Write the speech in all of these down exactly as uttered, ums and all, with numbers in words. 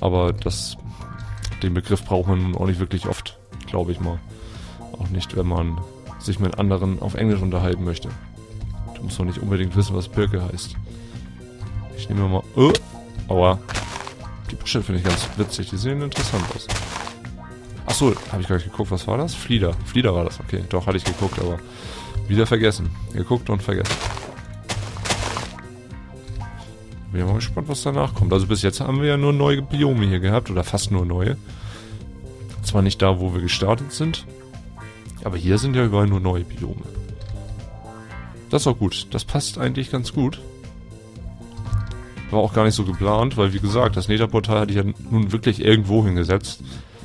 Aber das, den Begriff braucht man nun auch nicht wirklich oft, glaube ich mal. Auch nicht, wenn man sich mit anderen auf Englisch unterhalten möchte. Du musst doch nicht unbedingt wissen, was Birke heißt. Ich nehme mal... Oh, aua. Die Büsche finde ich ganz witzig. Die sehen interessant aus. Achso, habe ich gar nicht geguckt. Was war das? Flieder. Flieder war das. Okay, doch, hatte ich geguckt, aber wieder vergessen. Geguckt und vergessen. Bin ja mal gespannt, was danach kommt. Also bis jetzt haben wir ja nur neue Biome hier gehabt. Oder fast nur neue. Zwar nicht da, wo wir gestartet sind. Aber hier sind ja überall nur neue Biome. Das ist auch gut. Das passt eigentlich ganz gut. War auch gar nicht so geplant, weil wie gesagt, das Nether-Portal hatte ich ja nun wirklich irgendwo hingesetzt.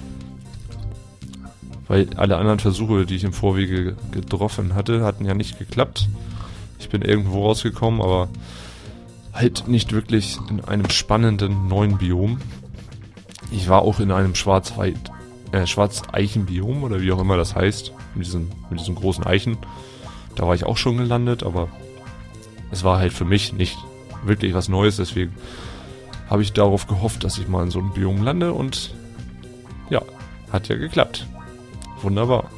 Weil alle anderen Versuche, die ich im Vorwege getroffen hatte, hatten ja nicht geklappt. Ich bin irgendwo rausgekommen, aber halt nicht wirklich in einem spannenden neuen Biom. Ich war auch in einem Schwarzwald, äh, Schwarzeichenbiom oder wie auch immer das heißt. Mit diesen, mit diesen großen Eichen. Da war ich auch schon gelandet, aber es war halt für mich nicht wirklich was Neues. Deswegen habe ich darauf gehofft, dass ich mal in so einem Biom lande und ja, hat ja geklappt. Wunderbar.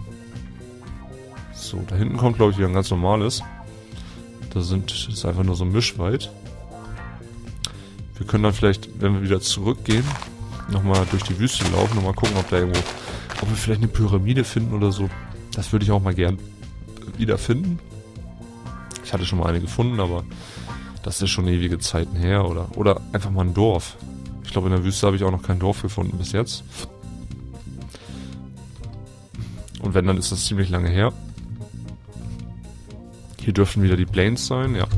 So, da hinten kommt, glaube ich, wieder ein ganz normales. Das, sind, das ist einfach nur so ein Mischwald. Wir können dann vielleicht, wenn wir wieder zurückgehen, nochmal durch die Wüste laufen und mal gucken, ob da irgendwo, ob wir vielleicht eine Pyramide finden oder so. Das würde ich auch mal gern wieder finden. Ich hatte schon mal eine gefunden, aber das ist schon ewige Zeiten her. Oder, oder einfach mal ein Dorf. Ich glaube, in der Wüste habe ich auch noch kein Dorf gefunden bis jetzt. Und wenn, dann ist das ziemlich lange her. Hier dürften wieder die Plains sein, ja.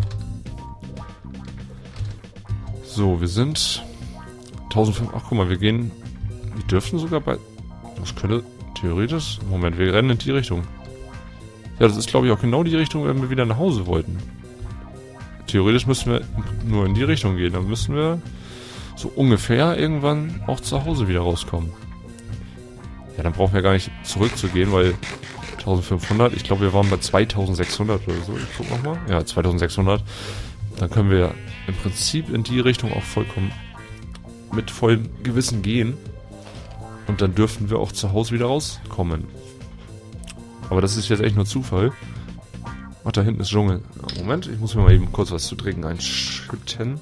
So, wir sind eintausendfünfhundert. Ach, guck mal, wir gehen... Wir dürften sogar bei... Das könnte theoretisch... Moment, wir rennen in die Richtung. Ja, das ist, glaube ich, auch genau die Richtung, wenn wir wieder nach Hause wollten. Theoretisch müssen wir nur in die Richtung gehen. Dann müssen wir so ungefähr irgendwann auch zu Hause wieder rauskommen. Ja, dann brauchen wir gar nicht zurückzugehen, weil eintausendfünfhundert, ich glaube, wir waren bei zweitausendsechshundert oder so. Ich guck nochmal. Ja, zweitausendsechshundert. Dann können wir im Prinzip in die Richtung auch vollkommen mit vollem Gewissen gehen. Und dann dürften wir auch zu Hause wieder rauskommen. Aber das ist jetzt echt nur Zufall. Ach, da hinten ist Dschungel. Moment, ich muss mir mal eben kurz was zu trinken einschütten.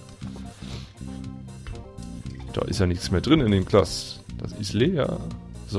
Da ist ja nichts mehr drin in dem Glas. Das ist leer. So.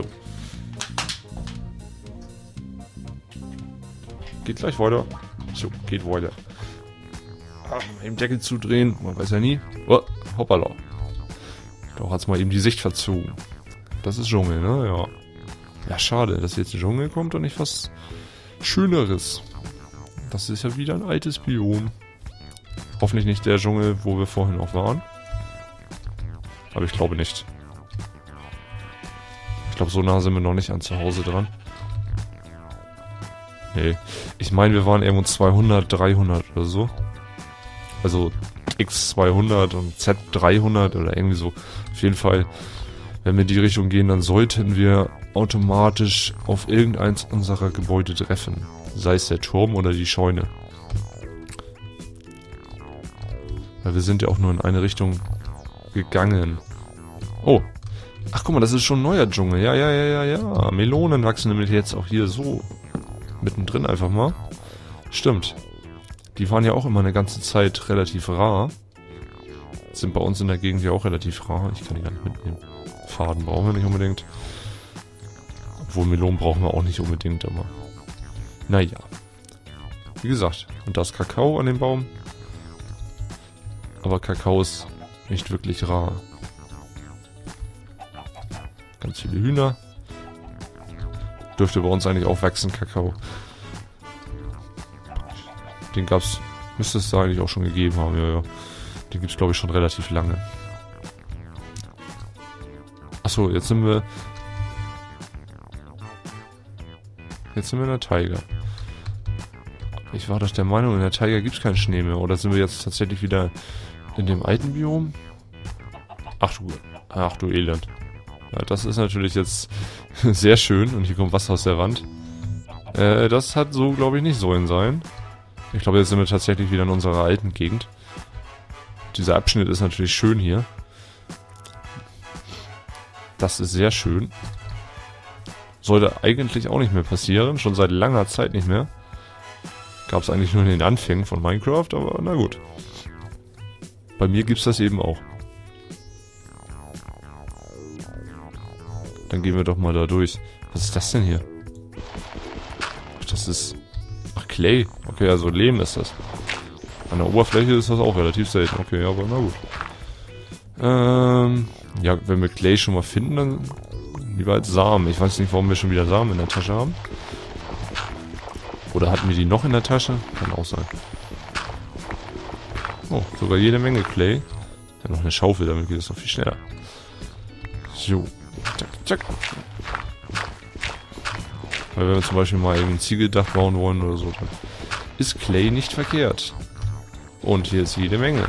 Geht gleich weiter. So, geht weiter. Ah, mal eben Deckel zudrehen. Man weiß ja nie. Oh, hoppala. Doch hat's mal eben die Sicht verzogen. Das ist Dschungel, ne? Ja. Ja, schade, dass jetzt Dschungel kommt und nicht was Schöneres. Das ist ja wieder ein altes Biom. Hoffentlich nicht der Dschungel, wo wir vorhin auch waren. Aber ich glaube nicht. Ich glaube, so nah sind wir noch nicht an zu Hause dran. Nee. Ich meine, wir waren irgendwo zweihundert, dreihundert oder so. Also X zweihundert und Z dreihundert oder irgendwie so. Auf jeden Fall, wenn wir in die Richtung gehen, dann sollten wir automatisch auf irgendeins unserer Gebäude treffen. Sei es der Turm oder die Scheune. Weil wir sind ja auch nur in eine Richtung gegangen. Oh. Ach, guck mal, das ist schon ein neuer Dschungel. Ja, ja, ja, ja, ja. Melonen wachsen nämlich jetzt auch hier so mittendrin einfach mal. Stimmt. Die waren ja auch immer eine ganze Zeit relativ rar. Sind bei uns in der Gegend ja auch relativ rar. Ich kann die gar nicht mitnehmen. Faden brauchen wir nicht unbedingt. Obwohl Melonen brauchen wir auch nicht unbedingt, aber... Naja. Wie gesagt, und da ist Kakao an dem Baum. Aber Kakao ist nicht wirklich rar. Ganz viele Hühner. Dürfte bei uns eigentlich auch wachsen, Kakao. Den gab's, müsste es da eigentlich auch schon gegeben haben, ja, ja. Den gibt's, glaube ich, schon relativ lange. Achso, jetzt sind wir... Jetzt sind wir in der Taiga. Ich war doch der Meinung, in der Taiga gibt's keinen Schnee mehr. Oder sind wir jetzt tatsächlich wieder in dem alten Biom? Ach du, ach du Elend. Ja, das ist natürlich jetzt sehr schön. Und hier kommt Wasser aus der Wand. Äh, das hat so, glaube ich, nicht sollen sein. Ich glaube, jetzt sind wir tatsächlich wieder in unserer alten Gegend. Dieser Abschnitt ist natürlich schön hier. Das ist sehr schön. Sollte eigentlich auch nicht mehr passieren. Schon seit langer Zeit nicht mehr. Gab es eigentlich nur in den Anfängen von Minecraft, aber na gut. Bei mir gibt es das eben auch. Dann gehen wir doch mal da durch. Was ist das denn hier? Ach, das ist... Ach, Clay. Okay, also Lehm ist das. An der Oberfläche ist das auch relativ selten. Okay, aber na gut. Ähm... Ja, wenn wir Clay schon mal finden, dann... Lieber als Samen. Ich weiß nicht, warum wir schon wieder Samen in der Tasche haben. Oder hatten wir die noch in der Tasche? Kann auch sein. Oh, sogar jede Menge Clay. Dann noch eine Schaufel, damit geht es noch viel schneller. So. Zack, zack. Weil wenn wir zum Beispiel mal ein Ziegeldach bauen wollen oder so, dann ist Clay nicht verkehrt. Und hier ist jede Menge.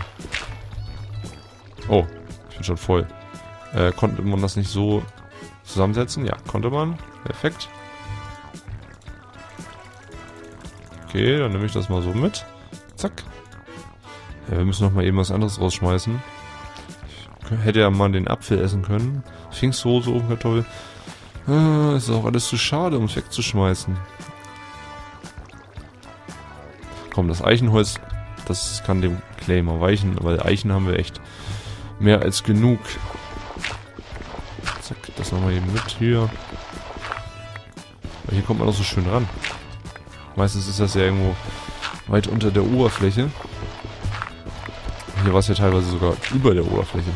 Oh, ich bin schon voll. Äh, konnte man das nicht so zusammensetzen? Ja, konnte man. Perfekt. Okay, dann nehme ich das mal so mit. Zack. Ja, wir müssen noch mal eben was anderes rausschmeißen. Ich hätte ja mal den Apfel essen können. Pfingstsoße, Ofenkartoffel. Ah, ist auch alles zu schade, um es wegzuschmeißen. Komm, das Eichenholz, das kann dem Clay mal weichen, weil Eichen haben wir echt mehr als genug. Zack, das nochmal eben mit hier. Aber hier kommt man auch so schön ran. Meistens ist das ja irgendwo weit unter der Oberfläche. Hier war es ja teilweise sogar über der Oberfläche.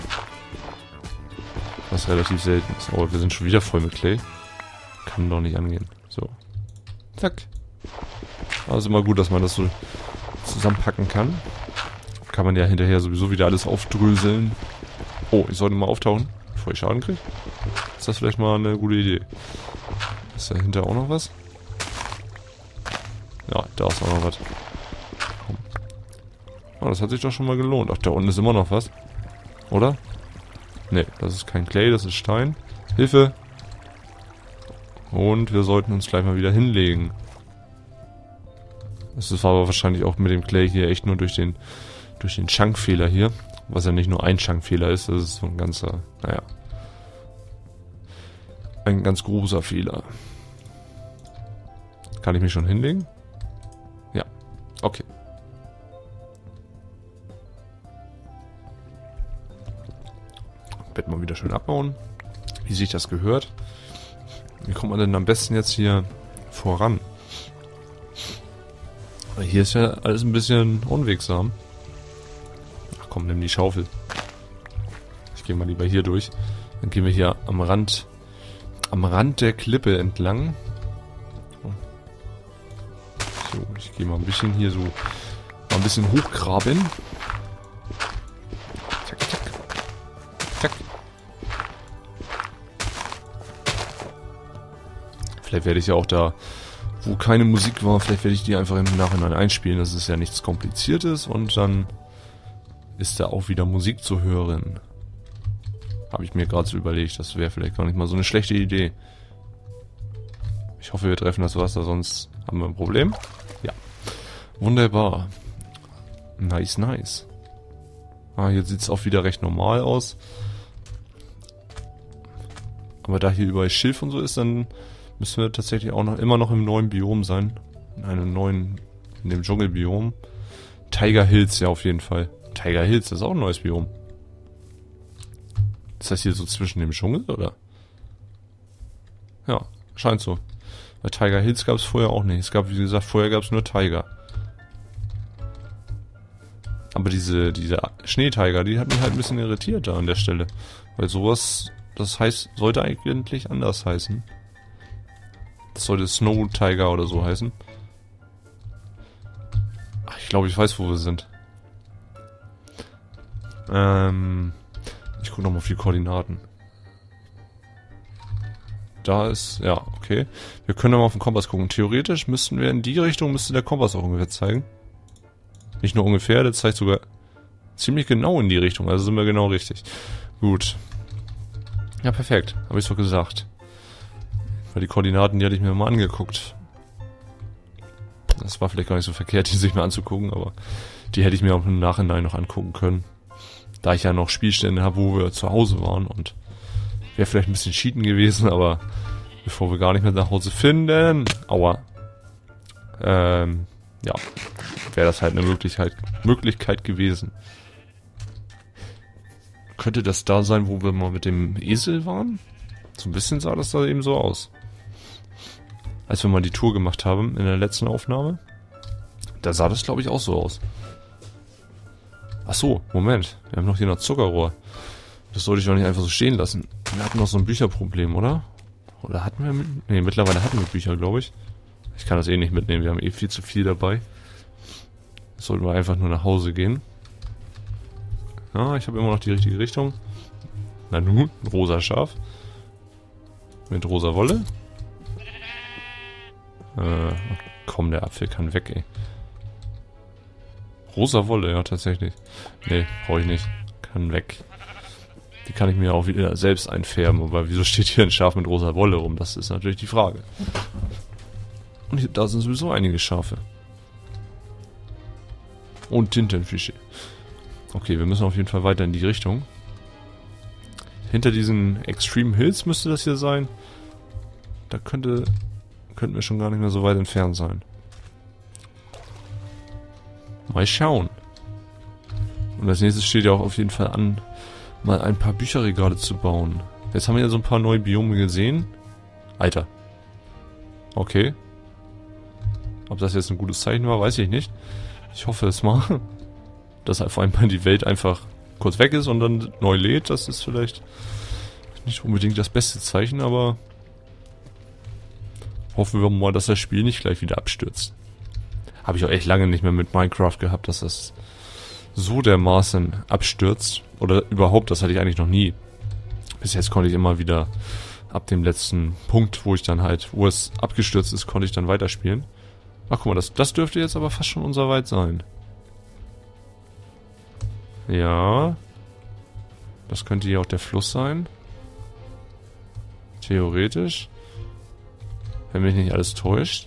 Was relativ selten ist. Aber wir sind schon wieder voll mit Clay. Kann doch nicht angehen. So. Zack. Also immer gut, dass man das so zusammenpacken kann. Kann man ja hinterher sowieso wieder alles aufdröseln. Oh, ich sollte mal auftauchen, bevor ich Schaden kriege. Ist das vielleicht mal eine gute Idee? Ist dahinter auch noch was? Ja, da ist auch noch was. Komm. Oh, das hat sich doch schon mal gelohnt. Ach, da unten ist immer noch was. Oder? Ne, das ist kein Clay, das ist Stein. Hilfe! Und wir sollten uns gleich mal wieder hinlegen. Das ist aber wahrscheinlich auch mit dem Clay hier echt nur durch den durch den Chunkfehler hier. Was ja nicht nur ein Chunkfehler ist, das ist so ein ganzer, naja. Ein ganz großer Fehler. Kann ich mich schon hinlegen? Ja. Okay. Bett mal wieder schön abbauen. Wie sich das gehört. Wie kommt man denn am besten jetzt hier voran? Weil hier ist ja alles ein bisschen unwegsam. Ach komm, nimm die Schaufel. Ich gehe mal lieber hier durch. Dann gehen wir hier am Rand, am Rand der Klippe entlang. So, ich gehe mal ein bisschen hier so, mal ein bisschen hochgraben. Zack, zack. Zack. Vielleicht werde ich ja auch da, wo keine Musik war, vielleicht werde ich die einfach im Nachhinein einspielen. Das ist ja nichts Kompliziertes und dann ist da auch wieder Musik zu hören. Habe ich mir gerade so überlegt. Das wäre vielleicht gar nicht mal so eine schlechte Idee. Ich hoffe, wir treffen das Wasser, sonst haben wir ein Problem. Ja. Wunderbar. Nice, nice. Ah, jetzt sieht es auch wieder recht normal aus. Aber da hier überall Schilf und so ist, dann müssen wir tatsächlich auch noch immer noch im neuen Biom sein. In einem neuen, in dem Dschungelbiom. Tiger Hills, ja auf jeden Fall. Tiger Hills, das ist auch ein neues Biom. Ist das hier so zwischen dem Dschungel, oder? Ja, scheint so. Bei Tiger Hills gab es vorher auch nicht. Es gab, wie gesagt, vorher gab es nur Tiger. Aber diese, diese Schneetiger, die hat mich halt ein bisschen irritiert da an der Stelle. Weil sowas, das heißt, sollte eigentlich anders heißen. Das sollte Snow Tiger oder so heißen. Ach, ich glaube, ich weiß, wo wir sind. Ähm, ich gucke nochmal auf die Koordinaten. Da ist, ja, okay. Wir können nochmal auf den Kompass gucken. Theoretisch müssten wir in die Richtung, müsste der Kompass auch ungefähr zeigen. Nicht nur ungefähr, der zeigt sogar ziemlich genau in die Richtung. Also sind wir genau richtig. Gut. Ja, perfekt. Habe ich doch gesagt. Weil die Koordinaten, die hatte ich mir mal angeguckt. Das war vielleicht gar nicht so verkehrt, die sich mal anzugucken, aber die hätte ich mir auch im Nachhinein noch angucken können. Da ich ja noch Spielstände habe, wo wir zu Hause waren und wir Wäre vielleicht ein bisschen cheaten gewesen, aber bevor wir gar nicht mehr nach Hause finden, aua, ähm, ja, wäre das halt eine Möglichkeit, Möglichkeit gewesen. Könnte das da sein, wo wir mal mit dem Esel waren? So ein bisschen sah das da eben so aus. Als wir mal die Tour gemacht haben in der letzten Aufnahme, da sah das, glaube ich, auch so aus. Ach so, Moment, wir haben noch hier noch Zuckerrohr. Das sollte ich doch nicht einfach so stehen lassen. Wir hatten noch so ein Bücherproblem, oder? Oder hatten wir... Mit ne, mittlerweile hatten wir Bücher, glaube ich. Ich kann das eh nicht mitnehmen, wir haben eh viel zu viel dabei. Sollten wir einfach nur nach Hause gehen. Ja, ich habe immer noch die richtige Richtung. Na nun, ein rosa Schaf. Mit rosa Wolle. Äh, komm, der Apfel kann weg, ey. Rosa Wolle, ja, tatsächlich. Nee, brauche ich nicht. Kann weg. Die kann ich mir auch wieder selbst einfärben. Aber wieso steht hier ein Schaf mit rosa Wolle rum? Das ist natürlich die Frage. Und hier, da sind sowieso einige Schafe. Und Tintenfische. Okay, wir müssen auf jeden Fall weiter in die Richtung. Hinter diesen Extreme Hills müsste das hier sein. Da könnte... könnten wir schon gar nicht mehr so weit entfernt sein. Mal schauen. Und als nächstes steht ja auch auf jeden Fall an, mal ein paar Bücherregale zu bauen. Jetzt haben wir ja so ein paar neue Biome gesehen. Alter. Okay. Ob das jetzt ein gutes Zeichen war, weiß ich nicht. Ich hoffe es mal. Dass auf einmal die Welt einfach kurz weg ist und dann neu lädt. Das ist vielleicht nicht unbedingt das beste Zeichen, aber hoffen wir mal, dass das Spiel nicht gleich wieder abstürzt. Habe ich auch echt lange nicht mehr mit Minecraft gehabt, dass das so dermaßen abstürzt. Oder überhaupt, das hatte ich eigentlich noch nie. Bis jetzt konnte ich immer wieder ab dem letzten Punkt, wo ich dann halt, wo es abgestürzt ist, konnte ich dann weiterspielen. Ach guck mal, das, das dürfte jetzt aber fast schon unser Wald sein. Ja. Das könnte hier auch der Fluss sein. Theoretisch. Wenn mich nicht alles täuscht.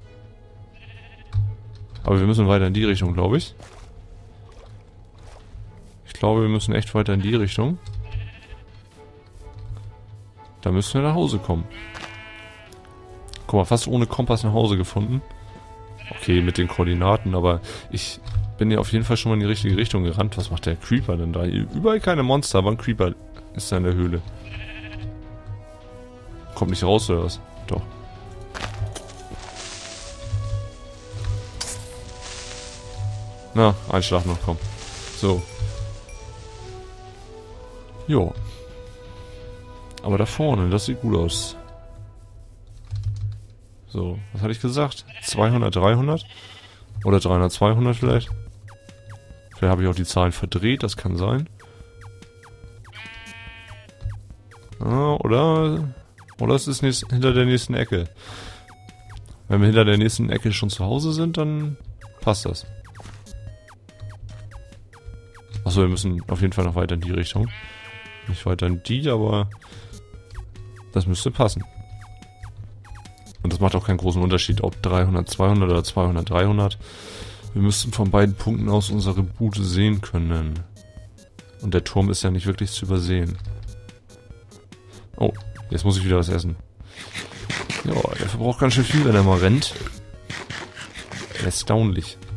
Aber wir müssen weiter in die Richtung, glaube ich. Ich glaube, wir müssen echt weiter in die Richtung. Da müssen wir nach Hause kommen. Guck mal, fast ohne Kompass nach Hause gefunden. Okay, mit den Koordinaten, aber ich bin ja auf jeden Fall schon mal in die richtige Richtung gerannt. Was macht der Creeper denn da? Überall keine Monster, aber ein Creeper ist da in der Höhle. Kommt nicht raus, oder was? Doch. Na, ein Schlag noch, komm. So. Jo. Aber da vorne, das sieht gut aus. So, was hatte ich gesagt? zweihundert, dreihundert? Oder dreihundert, zweihundert vielleicht? Vielleicht habe ich auch die Zahlen verdreht, das kann sein. Ah, oder... Oder es ist nächst, hinter der nächsten Ecke. Wenn wir hinter der nächsten Ecke schon zu Hause sind, dann passt das. Achso, wir müssen auf jeden Fall noch weiter in die Richtung. Nicht weiter in die, aber das müsste passen. Und das macht auch keinen großen Unterschied, ob dreihundert, zweihundert oder zweihundert, dreihundert. Wir müssten von beiden Punkten aus unsere Bude sehen können. Und der Turm ist ja nicht wirklich zu übersehen. Oh, jetzt muss ich wieder was essen. Ja, der verbraucht ganz schön viel, wenn er mal rennt. Erstaunlich.